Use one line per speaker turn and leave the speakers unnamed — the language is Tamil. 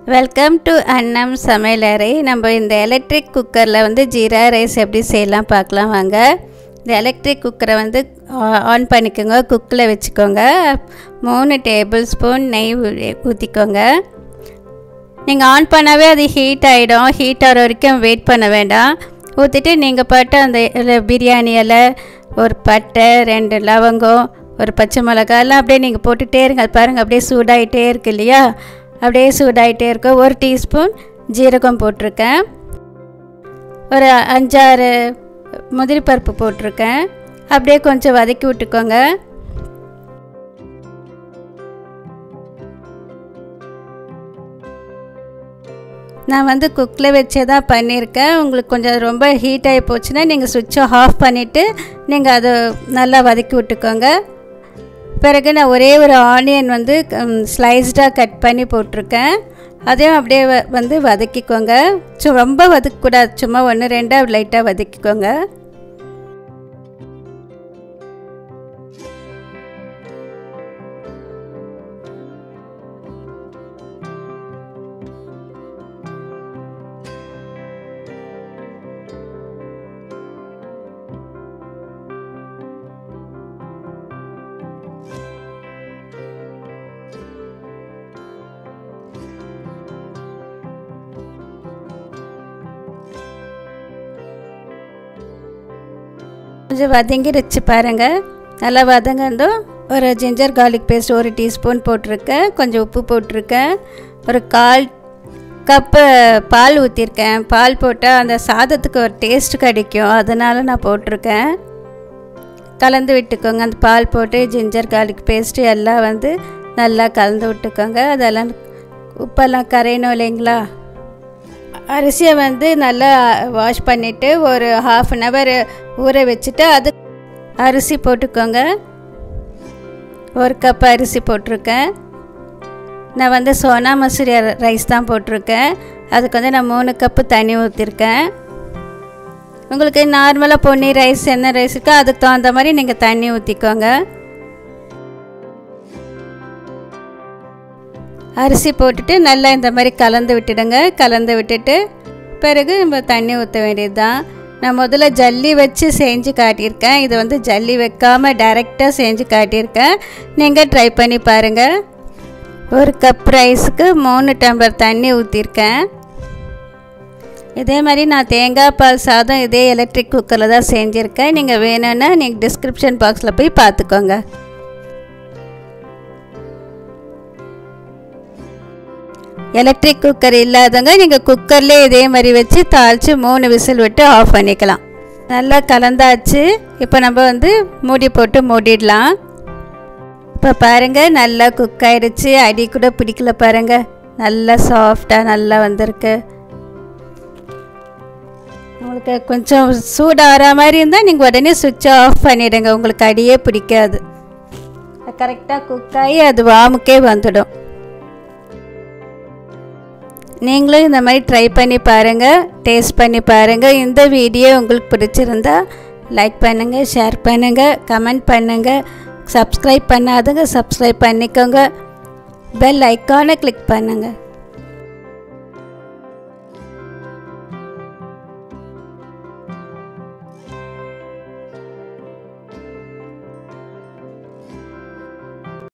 வெல்கம் டு அன்னம் சமையலறை. நம்ம இந்த எலக்ட்ரிக் குக்கரில் வந்து ஜீரா ரைஸ் எப்படி செய்யலாம் பார்க்கலாம் வாங்க. இந்த எலக்ட்ரிக் குக்கரை வந்து ஆன் பண்ணிக்கோங்க, குக்கில் வச்சுக்கோங்க. 3 டேபிள் ஸ்பூன் நெய் ஊற்றிக்கோங்க. நீங்கள் ஆன் பண்ணாவே அது ஹீட் ஆகிடும். ஹீட் ஆகிற வரைக்கும் வெயிட் பண்ண வேண்டாம். ஊற்றிட்டு நீங்கள் பாட்டு அந்த பிரியாணி இலை, ஒரு பட்டை, 2 லவங்கம், ஒரு பச்சை மிளகாய் எல்லாம் அப்படியே நீங்கள் போட்டுகிட்டே இருங்க. அது பாருங்கள் அப்படியே சூடாகிட்டே இருக்கு இல்லையா, அப்படியே சூடாகிட்டே இருக்கும். 1 டீஸ்பூன் ஜீரகம் போட்டிருக்கேன். ஒரு 5-6 முந்திரி பருப்பு போட்டிருக்கேன். அப்படியே கொஞ்சம் வதக்கி விட்டுக்கோங்க. நான் வந்து குக்கில் வச்சே தான் பண்ணியிருக்கேன். உங்களுக்கு கொஞ்சம் ரொம்ப ஹீட் ஆகி போச்சுன்னா நீங்கள் சுவிட்சை ஆஃப் பண்ணிவிட்டு நீங்கள் அதை நல்லா வதக்கி விட்டுக்கோங்க. பிறகு நான் ஒரே ஒரு ஆனியன் வந்து ஸ்லைஸ்டாக கட் பண்ணி போட்டிருக்கேன். அதையும் அப்படியே வந்து வதக்கிக்கோங்க. ரொம்ப வதக்கக்கூடாது, சும்மா 1-2 லைட்டாக வதக்கிக்கோங்க. கொஞ்சம் வதங்கிடுச்சு பாருங்கள். நல்லா வதங்கந்தோ ஒரு ஜிஞ்சர் கார்லிக் பேஸ்ட் 1 டீஸ்பூன் போட்டிருக்கேன். கொஞ்சம் உப்பு போட்டிருக்கேன். ஒரு 1/4 கப்பு பால் ஊற்றிருக்கேன். பால் போட்டால் அந்த சாதத்துக்கு ஒரு டேஸ்ட் கிடைக்கும், அதனால் நான் போட்டிருக்கேன். கலந்து விட்டுக்கோங்க. அந்த பால் போட்டு ஜிஞ்சர் கார்லிக் பேஸ்ட்டு எல்லாம் வந்து நல்லா கலந்து விட்டுக்கோங்க. அதெல்லாம் உப்பெல்லாம் கரையணும் இல்லைங்களா. அரிசியை வந்து நல்லா வாஷ் பண்ணிவிட்டு ஒரு 1/2 அன் ஹவர் ஊற வச்சுட்டு அது அரிசி போட்டுக்கோங்க. 1 கப் அரிசி போட்டிருக்கேன். நான் வந்து சோனா மசூரி ரைஸ் தான் போட்டிருக்கேன். அதுக்கு வந்து நான் 3 கப்பு தண்ணி ஊற்றிருக்கேன். உங்களுக்கு நார்மலாக பொன்னி ரைஸ் என்ன ரைஸ் இருக்கோ அதுக்கு தகுந்த மாதிரி நீங்கள் தண்ணி ஊற்றிக்கோங்க. அரிசி போட்டுட்டு நல்லா இந்த மாதிரி கலந்து விட்டுடுங்க. கலந்து விட்டுட்டு பிறகு நம்ம தண்ணி ஊற்ற வேண்டியது தான். நான் முதல்ல ஜல்லி வச்சு செஞ்சு காட்டியிருக்கேன். இது வந்து ஜல்லி வைக்காமல் டைரெக்டாக செஞ்சு காட்டியிருக்கேன். நீங்கள் ட்ரை பண்ணி பாருங்கள். 1 கப் ரைஸுக்கு 3 டம்ளர் தண்ணி ஊற்றிருக்கேன். இதே மாதிரி நான் தேங்காய் பால் சாதம் இதே எலக்ட்ரிக் குக்கரில் தான் செஞ்சுருக்கேன். நீங்கள் வேணும்னா நீங்கள் டிஸ்கிரிப்ஷன் பாக்ஸில் போய் பார்த்துக்கோங்க. எலக்ட்ரிக் குக்கர் இல்லாதவங்க நீங்கள் குக்கர்லேயே இதே மாதிரி வச்சு தாளித்து 3 விசில் விட்டு ஆஃப் பண்ணிக்கலாம். நல்லா கலந்தாச்சு. இப்போ நம்ம வந்து மூடி போட்டு மூடிடலாம். இப்போ பாருங்கள் நல்லா குக் ஆகிடுச்சு. அடி கூட பிடிக்கல பாருங்கள். நல்லா சாஃப்டாக நல்லா வந்திருக்கு. உங்களுக்கு கொஞ்சம் சூடாகிற மாதிரி இருந்தால் நீங்கள் உடனே சுவிட்சை ஆஃப் பண்ணிவிடுங்க. உங்களுக்கு அடியே பிடிக்காது. கரெக்டாக குக் ஆகி அது வாமுக்கே வந்துடும். நீங்களும் இந்த மாதிரி ட்ரை பண்ணி பாருங்கள், டேஸ்ட் பண்ணி பாருங்கள். இந்த வீடியோ உங்களுக்கு பிடிச்சிருந்தா லைக் பண்ணுங்கள், ஷேர் பண்ணுங்கள், கமெண்ட் பண்ணுங்கள். சப்ஸ்கிரைப் பண்ணாதவங்க சப்ஸ்கிரைப் பண்ணிக்கோங்க. பெல் ஐக்கானை கிளிக் பண்ணுங்கள்.